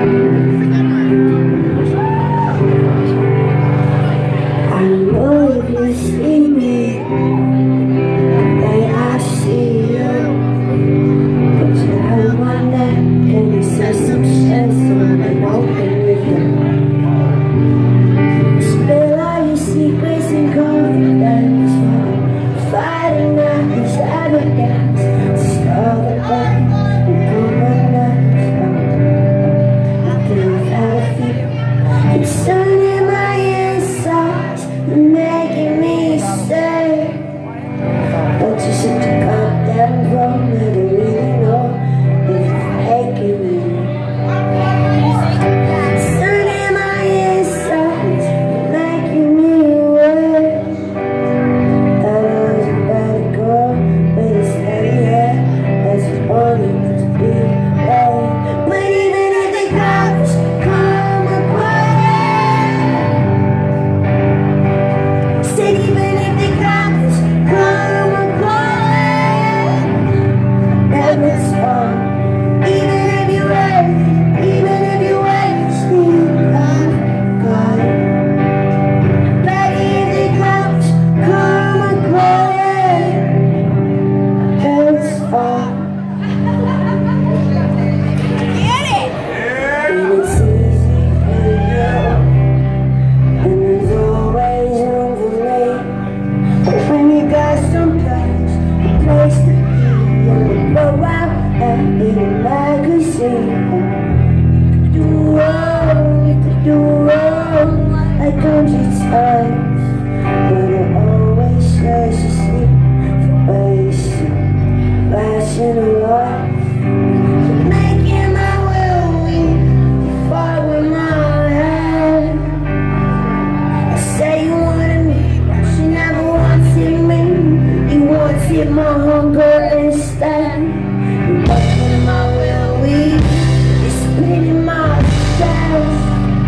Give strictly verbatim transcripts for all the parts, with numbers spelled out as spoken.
My hunger instead. You're watching my will weed. You're spinning my chest.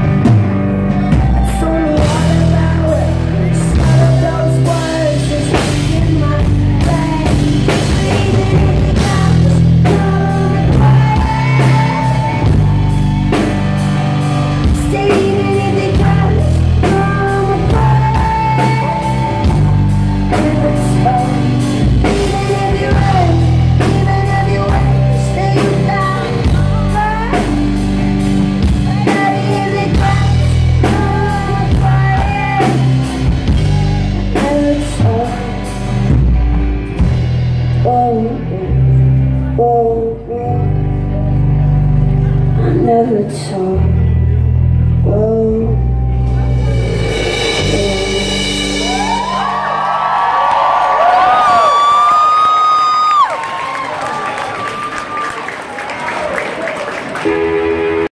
I told me all about it. Some of those words just in my bed. Even if the cops come quiet. Stay even if the cops come quiet. And it's fun. Never talk.